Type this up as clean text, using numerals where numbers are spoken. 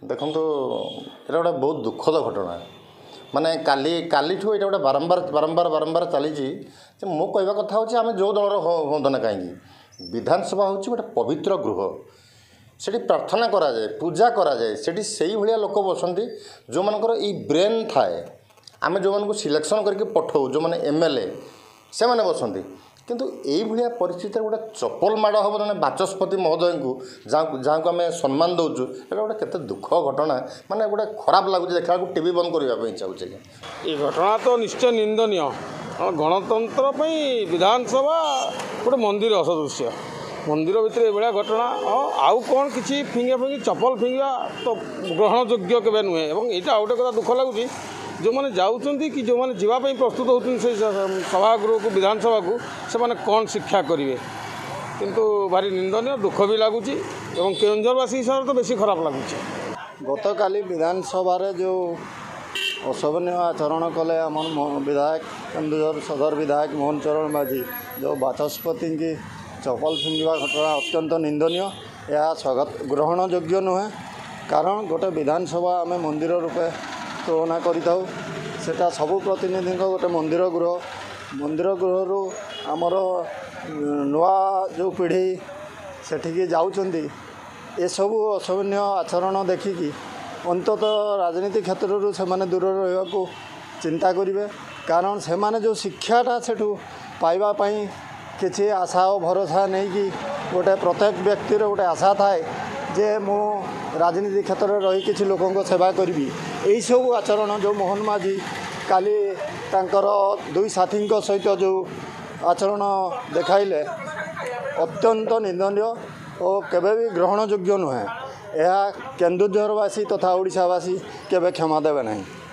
देखो ये गोटे बहुत दुखद घटना माने काली ठू ये गोटे बारंबार बारंबार बारंबार चली मो कहवा कथा हूँ आम जो दलर हूँ ना कहीं विधानसभा हूँ गोटे पवित्र गृह से प्रार्थना कराए पूजा कराए से भाया लोक बसती जो मनकर ई ब्रेन थाए आम जो मन को सिलेक्शन करके पठाऊ जो मैंने एमएलए से मैंने बसती किंतु यही भाया परिस्थिति गोटे चपल माड़ हम जन बाचस्पति महोदय को जहाँ को आम सम्मान दौचु ये गोटे केते दुख घटना माने गोटे खराब लगुच देखा टीवी बंद करने चाहूँचे ये घटना तो निश्चय निंदनीय गणतंत्र विधानसभा गोटे मंदिर सदृश्य मंदिर भितर ये घटना आउ कौन किसी फिंगा फिंगी चपल फिंगा तो ग्रहण योग्य केवे नुहे यहाँ गोटे कथा दुख लगुच जो मैंने जाऊँगी कि जो मैंने जावाई प्रस्तुत होती सभागृह को विधानसभा को से मैंने कौन शिक्षा करेंगे किंतु भारी निंदनीय दुख भी लगुच केउंझरवासी हिसाब तो बेसी खराब लगुच गत काली विधानसभा जो अशोभनीय आचरण कले आम विधायक केन्दुझर सदर विधायक मोहन चरण माझी जो बाचस्पति की चपल फिंगा घटना अत्यंत निंदनीय यह स्वागत ग्रहण योग्य नुहे कारण गोटे विधानसभा आम मंदिर रूपे तुलना करा सबू प्रतिनिधि गोटे मंदिर गृह आमर नुआ जो पीढ़ी सेठिकी जाउछंती ये सबू अशोभनीय आचरण देखिकी अंततः राजनीति क्षेत्र से माने दूर रहा चिंता करेंगे कारण से माने जो शिक्षाटा सेठू पाइबापी किसी आशा और भरोसा नहीं कि गोटे प्रत्येक व्यक्तिर गोटे आशा थाए जे मो राजनीति क्षेत्र में रही किसी लोकों सेवा करी यही सब आचरण जो मोहन माझी काली तांकर दुई साथी सहित जो आचरण देखाइले अत्यंत निंदनीय और केबे भी ग्रहण योग्य नुहे यह केन्दुझरवासी तथा ओडिशावासी केबे क्षमा देवे नहीं।